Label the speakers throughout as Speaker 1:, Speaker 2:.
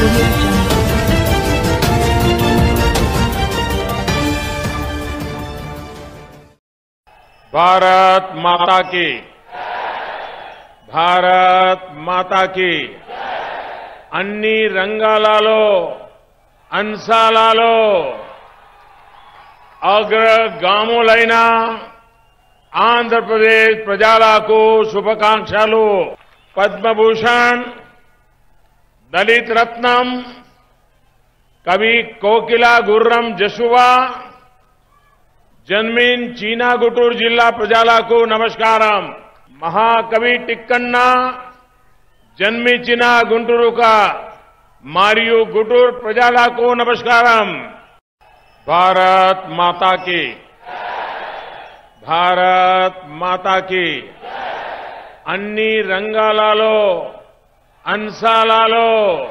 Speaker 1: audio jungle.
Speaker 2: Bharat माता की, भारत माता की अन्नी रंगालालो अंसालालो అగ్రగాములైన ఆంధ్రప్రదేశ్ ప్రజలకు శుభాకాంక్షలు. పద్మభూషణ్, దళిత రత్నం, కవి కోకిలా గుర్రం జసువా జన్మిన్ చీనా గుంటూరు జిల్లా ప్రజలకు నమస్కారం. మహాకవి టిక్కన్న జన్మించిన గుంటూరుక మరియు గుంటూరు ప్రజలకు నమస్కారం. भारत माता की, भारत माता की अन्नी रंगालालो अंसालालो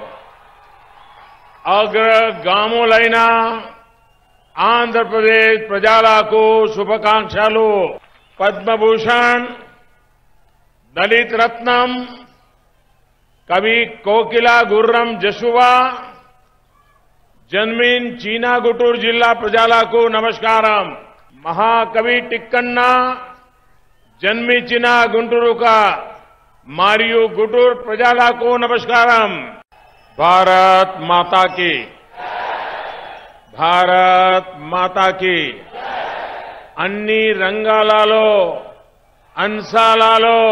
Speaker 2: అగ్రగాములైన ఆంధ్రప్రదేశ్ ప్రజలకు శుభాకాంక్షలు. పద్మభూషణ్, దళిత రత్నం, కవి కోకిలా గుర్రం జసువా జన్మిన్ చీనా గుంటూరు జిల్లా ప్రజలకు నమస్కారం. మహాకవి టిక్కన్న జన్మించిన గుంటూరుక మరియు గుంటూరు ప్రజలకు నమస్కారం. భారత్ మాతా की, భారత్ మాతా की అన్ని రంగాలలో అంశాలలో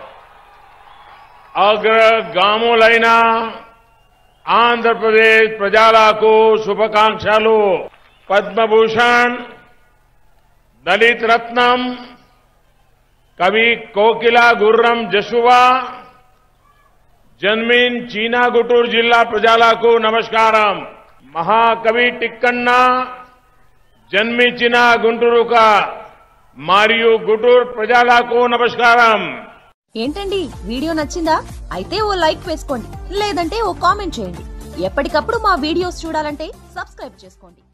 Speaker 2: అగ్రగాములైన ఆంధ్రప్రదేశ్ ప్రజలకు శుభాకాంక్షలు. పద్మభూషణ్, దళిత రత్నం, కవి కోకిలా గుర్రం జసువా జన్మిన్ చీనా గుంటూరు జిల్లా ప్రజలకు నమస్కారం. మహాకవి టిక్కన్న జన్మించిన గుంటూరుక మరియు గుంటూరు ప్రజలకు నమస్కారం.
Speaker 3: ఏంటండి వీడియో నచ్చిందా? అయితే ఓ లైక్ వేసుకోండి, లేదంటే ఓ కామెంట్ చేయండి. ఎప్పటికప్పుడు మా వీడియోస్ చూడాలంటే సబ్స్క్రైబ్ చేసుకోండి.